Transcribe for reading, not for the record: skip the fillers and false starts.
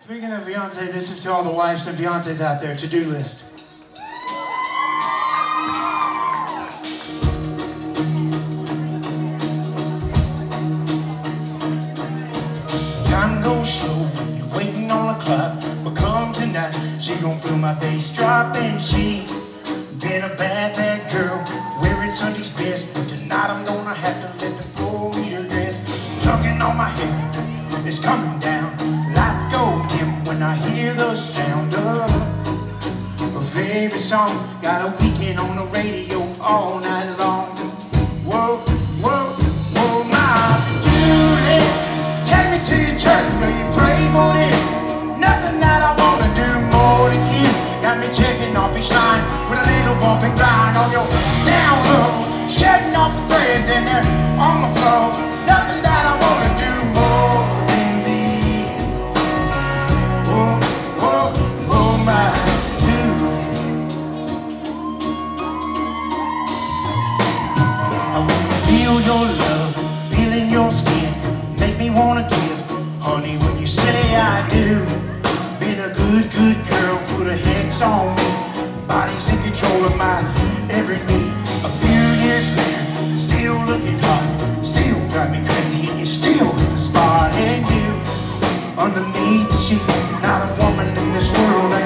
Speaking of Beyonce, this is to all the wives and Beyonces out there, to-do list. Time goes slow when you're waiting on the clock, but come tonight, she gon' feel my bass drop, and she been a bad, bad girl, wearing Sunday's best, but tonight I'm gonna have to let the floor meet her dress. Tugging on my hair, it's coming down, lights go dim when I hear the sound of a favorite song. Got a weekend on the radio all night long. Whoa, whoa, whoa, my Julie, take me to your church where you pray for this. Nothing that I wanna do more to kiss. Got me checking off each line with a little bump and grind on your down low, shedding off the threads and they're on the floor. Nothing that I wanna do more than this. Whoa, whoa, whoa, my Julie. I wanna feel your love, feeling your skin, make me wanna give, honey, when you say I do. Been a good, good girl, put a hex on me, body's in control of my every need. A few years later, still looking hot, still drive me crazy, and you still hit the spot. And you, underneath the sheet, not a woman in this world